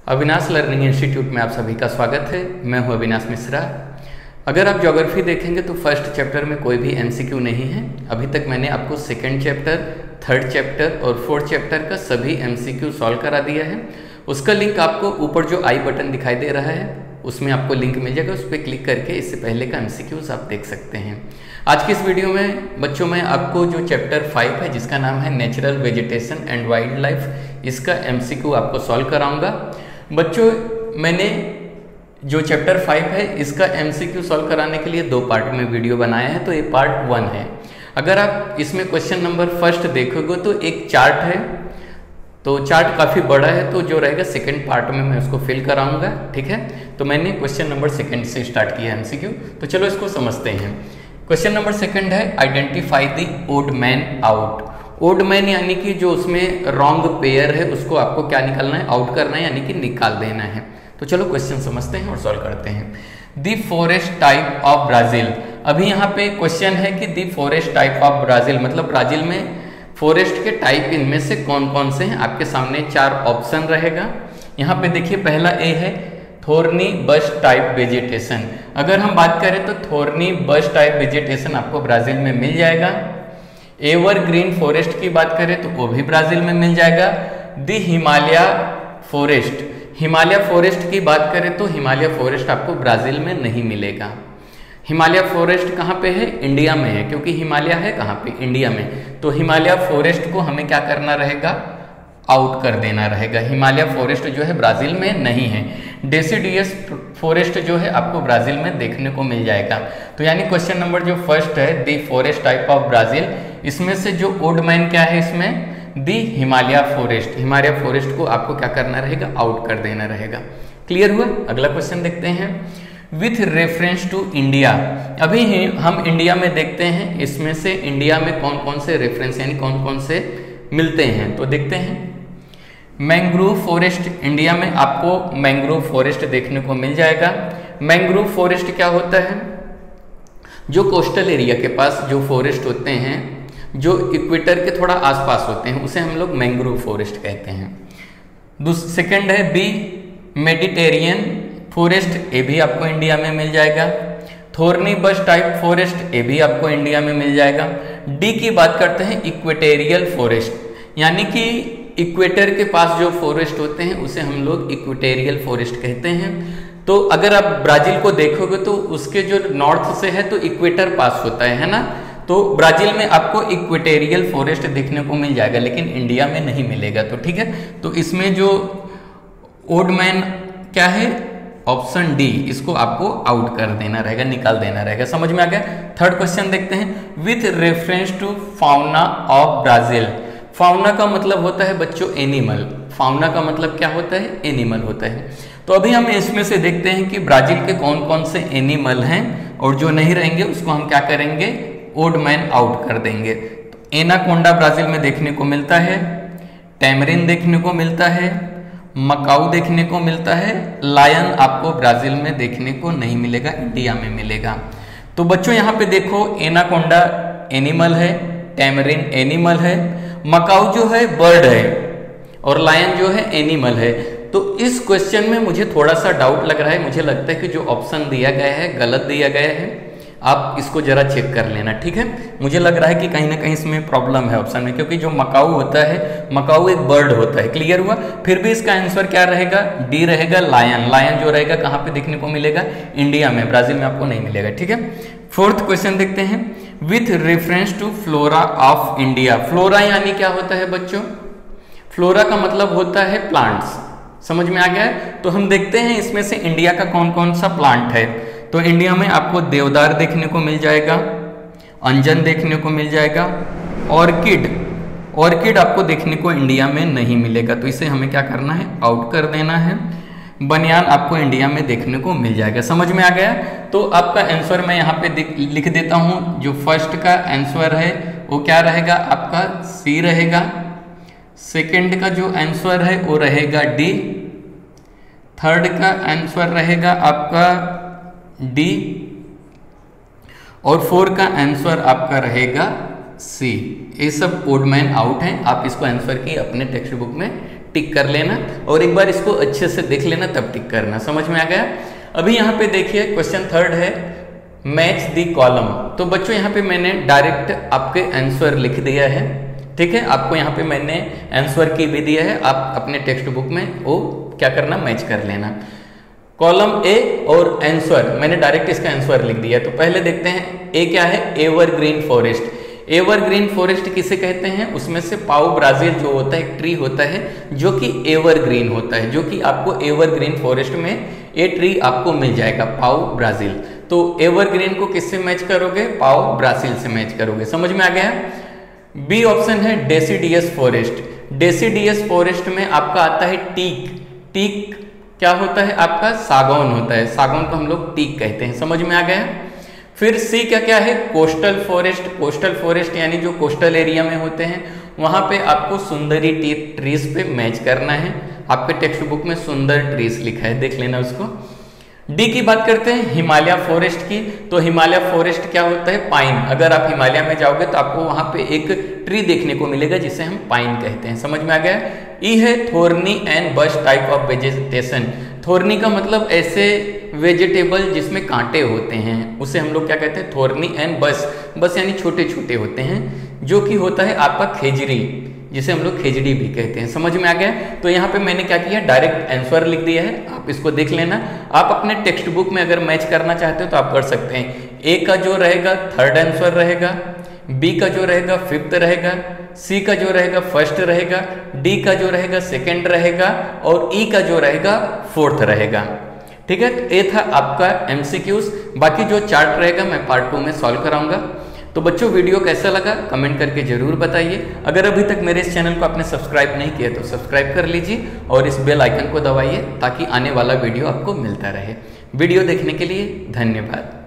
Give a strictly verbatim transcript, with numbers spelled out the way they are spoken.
Avinash learning institute में आप सभी का स्वागत है। मैं हूं अविनाश मिश्रा। अगर आप ज्योग्राफी देखेंगे तो फर्स्ट चैप्टर में कोई भी एमसीक्यू नहीं है। अभी तक मैंने आपको सेकंड चैप्टर, थर्ड चैप्टर और फोर्थ चैप्टर का सभी एमसीक्यू सॉल्व करा दिया है। उसका लिंक आपको ऊपर जो आई बटन दिखाई दे रहा है उसमें आपको लिंक मिल जाएगा, उस पर क्लिक करके इससे पहले का एमसीक्यूज आप देख सकते हैं। आज की इस वीडियो में बच्चों मैं आपको जो चैप्टर फाइव है जिसका नाम है natural vegetation and wildlife, इसका एमसीक्यू आपको सॉल्व कराऊंगा। बच्चों मैंने जो चैप्टर फाइव है इसका एमसीक्यू सॉल्व कराने के लिए दो पार्ट में वीडियो बनाया है, तो ये पार्ट वन है। अगर आप इसमें क्वेश्चन नंबर फर्स्ट देखोगे तो एक चार्ट है, तो चार्ट काफ़ी बड़ा है, तो जो रहेगा सेकंड पार्ट में मैं उसको फिल कराऊंगा, ठीक है। तो मैंने क्वेश्चन नंबर सेकंड से स्टार्ट किया एमसीक्यू, तो चलो इसको समझते हैं। क्वेश्चन नंबर सेकंड है identify the odd man out. Odd man यानी कि जो उसमें रॉन्ग पेयर है उसको आपको क्या निकालना है, आउट करना है, यानी कि निकाल देना है। तो चलो क्वेश्चन समझते हैं और सॉल्व करते हैं। The forest type of Brazil. अभी यहाँ पे क्वेश्चन है कि the forest type of Brazil मतलब ब्राजील में फॉरेस्ट के टाइप इनमें से कौन कौन से हैं। आपके सामने चार ऑप्शन रहेगा। यहाँ पे देखिए पहला ए है थोर्नी बश टाइप वेजिटेशन। अगर हम बात करें तो थोर्नी बश टाइप वेजिटेशन आपको ब्राजील में मिल जाएगा। एवरग्रीन फॉरेस्ट की बात करें तो वो भी ब्राजील में मिल जाएगा। The Himalaya forest, Himalaya forest की बात करें तो हिमालय फॉरेस्ट आपको ब्राजील में नहीं मिलेगा। हिमालय फॉरेस्ट कहाँ पे है, इंडिया में है, क्योंकि हिमालय है कहाँ पे, इंडिया में। तो हिमालय फॉरेस्ट को हमें क्या करना रहेगा, आउट कर देना रहेगा। हिमालय फॉरेस्ट जो है ब्राजील में नहीं है। डेसिडियस फॉरेस्ट जो है आपको ब्राजील में देखने को मिल जाएगा। तो यानी क्वेश्चन नंबर जो फर्स्ट है the forest type of Brazil, इसमें से जो ओड मैन क्या है इसमें, the Himalaya forest, Himalaya forest को आपको क्या करना रहेगा, आउट कर देना रहेगा। क्लियर हुआ। अगला क्वेश्चन देखते हैं। With reference to India. अभी हम इंडिया में देखते हैं इसमें से इंडिया में कौन कौन से रेफरेंस यानी कौन कौन से मिलते हैं, तो देखते हैं। मैंग्रोव फॉरेस्ट, इंडिया में आपको मैंग्रोव फॉरेस्ट देखने को मिल जाएगा। मैंग्रोव फॉरेस्ट क्या होता है, जो कोस्टल एरिया के पास जो फॉरेस्ट होते हैं, जो इक्वेटर के थोड़ा आसपास होते हैं, उसे हम लोग मैंग्रोव फॉरेस्ट कहते हैं। सेकंड है बी मेडिटेरियन फॉरेस्ट, ये भी आपको इंडिया में मिल जाएगा। थोर्नी बश टाइप फॉरेस्ट, ये भी आपको इंडिया में मिल जाएगा। डी की बात करते हैं इक्वेटेरियल फॉरेस्ट, यानी कि इक्वेटर के पास जो फॉरेस्ट होते हैं उसे हम लोग इक्वेटेरियल फॉरेस्ट कहते हैं। तो अगर आप ब्राजील को देखोगे तो उसके जो नॉर्थ से है तो इक्वेटर पास होता है है ना, तो ब्राजील में आपको इक्वेटेरियल फॉरेस्ट देखने को मिल जाएगा, लेकिन इंडिया में नहीं मिलेगा। तो ठीक है, तो इसमें जो ओड मैन क्या है, ऑप्शन डी, इसको आपको आउट कर देना रहेगा, निकाल देना रहेगा। समझ में आ गया। थर्ड क्वेश्चन देखते हैं। With reference to fauna of Brazil. Fauna का मतलब होता है बच्चों एनिमल, फाउना का मतलब क्या होता है, एनिमल होता है। तो अभी हम इसमें से देखते हैं कि ब्राजील के कौन कौन से एनिमल हैं, और जो नहीं रहेंगे उसको हम क्या करेंगे, ओड मैन आउट कर देंगे। तो एनाकोंडा ब्राजील में देखने को मिलता है, टैमरिन देखने को मिलता है, मकाऊ देखने को मिलता है, लायन आपको ब्राजील में देखने को नहीं मिलेगा, इंडिया में मिलेगा। तो बच्चों यहाँ पे देखो एनाकोंडा एनिमल है, टैमरिन एनिमल है, मकाऊ जो है बर्ड है, और लायन जो है एनिमल है। तो इस क्वेश्चन में मुझे थोड़ा सा डाउट लग रहा है, मुझे लगता है कि जो ऑप्शन दिया गया है गलत दिया गया है। आप इसको जरा चेक कर लेना, ठीक है। मुझे लग रहा है कि कहीं ना कहीं इसमें प्रॉब्लम है ऑप्शन में, क्योंकि जो मकाऊ होता है, मकाऊ एक बर्ड होता है। क्लियर हुआ। फिर भी इसका आंसर क्या रहेगा, डी रहेगा, लायन। लायन जो रहेगा कहाँ पे देखने को मिलेगा, इंडिया में, ब्राजील में आपको नहीं मिलेगा, ठीक है। फोर्थ क्वेश्चन देखते हैं। With reference to flora of India. Flora यानी क्या होता है बच्चों, फ्लोरा का मतलब होता है प्लांट्स। समझ में आ गया है। तो हम देखते हैं इसमें से इंडिया का कौन कौन सा प्लांट है। तो इंडिया में आपको देवदार देखने को मिल जाएगा, अंजन देखने को मिल जाएगा, ऑर्किड, ऑर्किड आपको देखने को इंडिया में नहीं मिलेगा, तो इसे हमें क्या करना है, आउट कर देना है। बनियान आपको इंडिया में देखने को मिल जाएगा। समझ में आ गया। तो आपका आंसर मैं यहाँ पे लिख देता हूँ। जो फर्स्ट का आंसर है वो क्या रहेगा, आपका सी रहेगा। सेकंड का जो आंसर है वो रहेगा डी। थर्ड का आंसर रहेगा आपका डी, और फोर का आंसर आपका रहेगा सी। ये सब ओड मैन आउट हैं। आप इसको आंसर की अपने टेक्स्ट बुक में टिक कर लेना और एक बार इसको अच्छे से देख लेना तब टिक करना। समझ में आ गया? अभी यहाँ पे देखिए क्वेश्चन थर्ड है मैच द कॉलम। तो बच्चों यहाँ पे मैंने डायरेक्ट आपके आंसर लिख दिया है, ठीक है। आपको यहाँ पे मैंने आंसर की भी दिया है, आप अपने टेक्स्ट बुक में वो क्या करना, मैच कर लेना। कॉलम ए और आंसर मैंने डायरेक्ट इसका आंसर लिख दिया। तो पहले देखते हैं ए क्या है, एवरग्रीन फॉरेस्ट। एवरग्रीन फॉरेस्ट किसे कहते हैं? उसमें से पाओ ब्राजील जो होता है एक ट्री होता है जो कि एवरग्रीन होता है, जो कि आपको एवरग्रीन फॉरेस्ट में ये ट्री आपको मिल जाएगा, पाओ ब्राजील। तो एवरग्रीन को किससे मैच करोगे? पाओ ब्राजील से मैच करोगे। समझ में आ गया? बी ऑप्शन है डेसिडियस फॉरेस्ट। डेसिडियस फॉरेस्ट में आपका आता है टीक। टीक क्या होता है? आपका सागौन होता है, सागौन को हम लोग टीक कहते हैं। समझ में आ गया? फिर सी क्या क्या है, कोस्टल फॉरेस्ट। कोस्टल फॉरेस्ट यानी जो कोस्टल एरिया में होते हैं वहां पे आपको सुंदरी ट्रीज पे मैच करना है। आपके टेक्स्ट बुक में सुंदर ट्रीज लिखा है, देख लेना उसको। डी की बात करते हैं हिमालय फॉरेस्ट की। तो हिमालय फॉरेस्ट क्या होता है? पाइन। अगर आप हिमालय में जाओगे तो आपको वहां पे एक ट्री देखने को मिलेगा जिसे हम पाइन कहते हैं। समझ में आ गया? ई है thorny and bush type of vegetation. Thorny का मतलब ऐसे वेजिटेबल जिसमें कांटे होते हैं उसे हम लोग क्या कहते हैं? थोर्नी एंड बस। बस यानी छोटे छोटे होते हैं, जो कि होता है आपका खेजड़ी, जिसे हम लोग खेजड़ी भी कहते हैं। समझ में आ गया? तो यहाँ पे मैंने क्या किया, डायरेक्ट आंसर लिख दिया है, आप इसको देख लेना। आप अपने टेक्स्ट बुक में अगर मैच करना चाहते हो तो आप कर सकते हैं। ए का जो रहेगा थर्ड आंसर रहेगा, बी का जो रहेगा फिफ्थ रहेगा, सी का जो रहेगा फर्स्ट रहेगा, डी का जो रहेगा सेकंड रहेगा और ई का जो रहेगा फोर्थ रहेगा। ठीक है, तो ये था आपका एमसीक्यूज। बाकी जो चार्ट रहेगा मैं पार्ट टू में सॉल्व कराऊंगा। तो बच्चों वीडियो कैसा लगा कमेंट करके जरूर बताइए। अगर अभी तक मेरे इस चैनल को आपने सब्सक्राइब नहीं किया तो सब्सक्राइब कर लीजिए और इस बेल आइकन को दबाइए ताकि आने वाला वीडियो आपको मिलता रहे। वीडियो देखने के लिए धन्यवाद।